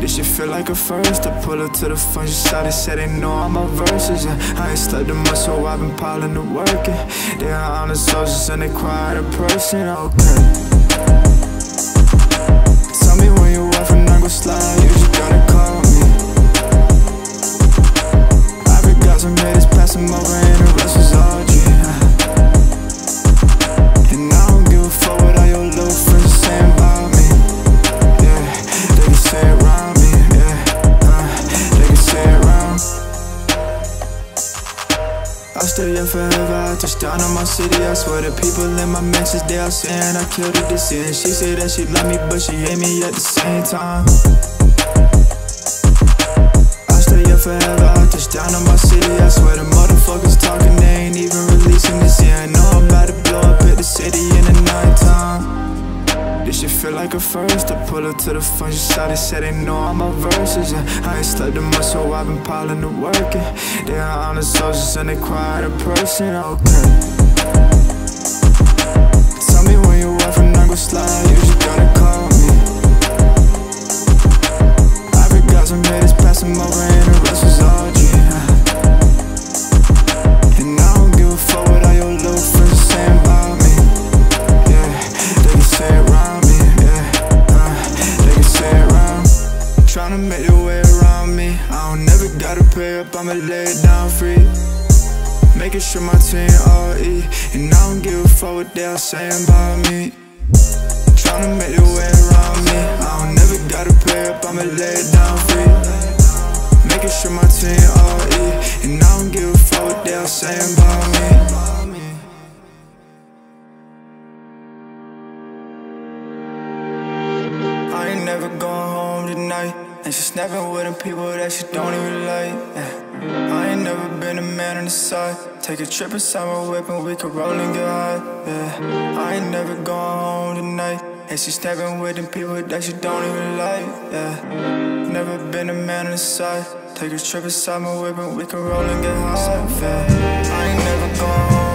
This shit feel like a first. I pull up to the front, just shawty said they know all my verses. I ain't slept in much, so I've been piling the work in. They are honest soldiers and they quiet a person, okay. Tell me when you off and I go slide, you just gotta call me. I've got some haters, pass them over and the rest was all G. And I don't give a fuck what all your little friends are saying about me. Yeah, they can say it around me, yeah, they can say it around. I'll stay here forever, I touch down on my city. I swear the people in my mentions, they all saying I killed it this year. And she said that she love me, but she hate me at the same time. I'll stay here forever, I touch down on my city. I swear the motherfuckers talking, they ain't even releasing this year. I know I'm about to blow up at the city in the nighttime. This shit feel like a first. I pull up to the front, just shawty said they know all my verses. I ain't slept in much, so I've been piling the work in. They are honest soldiers and they quiet a person, okay. Tell me when you off and I go slide, you just gotta call me. I've got some haters, pass them over and the rest was all G. And I don't give a fuck what all your little friends are saying about me. Yeah, they can say it around me, yeah, they can say it around. Tryna make your way around me, I don't never gotta pay up, I'ma lay it down free. Making sure my team all eat, and I don't give a fuck what they all saying about me. Tryna make your way around me, I don't never gotta pay up, I'ma lay it down free. Making sure my team all eat, and I don't give a fuck what they all saying about me. I ain't never going home tonight, and she snapping with them people that she don't even like, yeah. I ain't never been a man on the side. Take a trip inside my whip and we could roll and get high, yeah. I ain't never going home tonight, and she snapping with them people that she don't even like, yeah. Never been a man on the side. Take a trip inside my whip and we could roll and get high, yeah. I ain't never going home